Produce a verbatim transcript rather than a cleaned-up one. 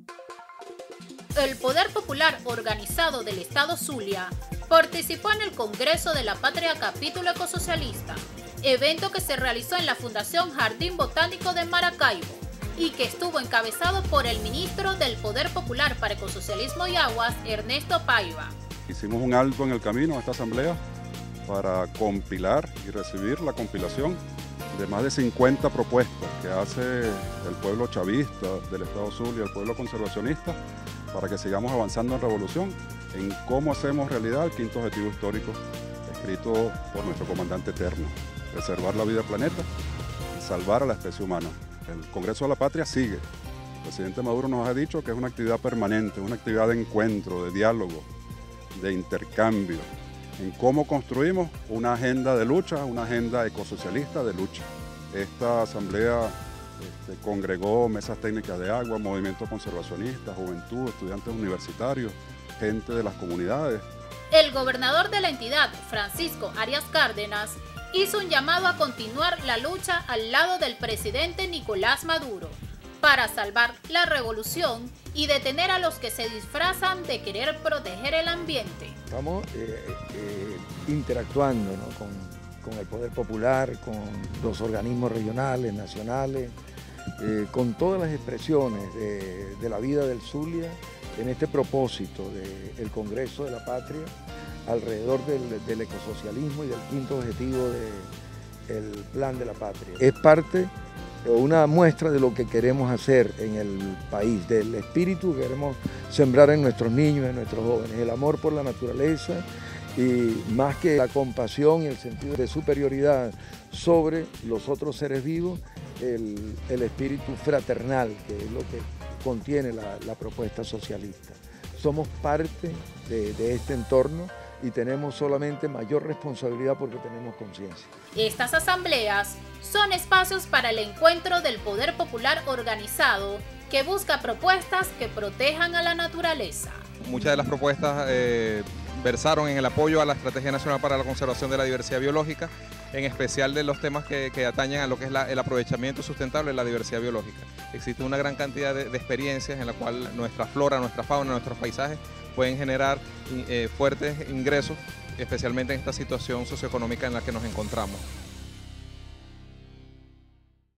El Poder Popular Organizado del Estado Zulia participó en el Congreso de la Patria Capítulo Ecosocialista, evento que se realizó en la Fundación Jardín Botánico de Maracaibo y que estuvo encabezado por el ministro del Poder Popular para Ecosocialismo y Aguas, Ernesto Paiva. Hicimos un alto en el camino a esta asamblea para compilar y recibir la compilación de más de cincuenta propuestas que hace el pueblo chavista del Estado Zulia, el pueblo conservacionista, para que sigamos avanzando en revolución, en cómo hacemos realidad el quinto objetivo histórico escrito por nuestro comandante eterno: preservar la vida del planeta y salvar a la especie humana. El Congreso de la Patria sigue. El presidente Maduro nos ha dicho que es una actividad permanente, una actividad de encuentro, de diálogo, de intercambio, en cómo construimos una agenda de lucha, una agenda ecosocialista de lucha. Esta asamblea este, congregó mesas técnicas de agua, movimientos conservacionistas, juventud, estudiantes universitarios, gente de las comunidades. El gobernador de la entidad, Francisco Arias Cárdenas, hizo un llamado a continuar la lucha al lado del presidente Nicolás Maduro para salvar la revolución y detener a los que se disfrazan de querer proteger el ambiente. Estamos eh, eh, interactuando, ¿no?, con, con el Poder Popular, con los organismos regionales, nacionales, eh, con todas las expresiones de, de la vida del Zulia en este propósito del Congreso de la Patria alrededor del, del ecosocialismo y del quinto objetivo del Plan de la Patria. Es parte o una muestra de lo que queremos hacer en el país, del espíritu que queremos sembrar en nuestros niños, en nuestros jóvenes, el amor por la naturaleza y más que la compasión y el sentido de superioridad sobre los otros seres vivos, el, el espíritu fraternal, que es lo que contiene la, la propuesta socialista. Somos parte de, de este entorno y tenemos solamente mayor responsabilidad porque tenemos conciencia. Estas asambleas son espacios para el encuentro del poder popular organizado que busca propuestas que protejan a la naturaleza. Muchas de las propuestas eh, versaron en el apoyo a la Estrategia Nacional para la Conservación de la Diversidad Biológica, en especial de los temas que, que atañen a lo que es la, el aprovechamiento sustentable de la diversidad biológica. Existe una gran cantidad de, de experiencias en la cual nuestra flora, nuestra fauna, nuestros paisajes pueden generar eh, fuertes ingresos, especialmente en esta situación socioeconómica en la que nos encontramos.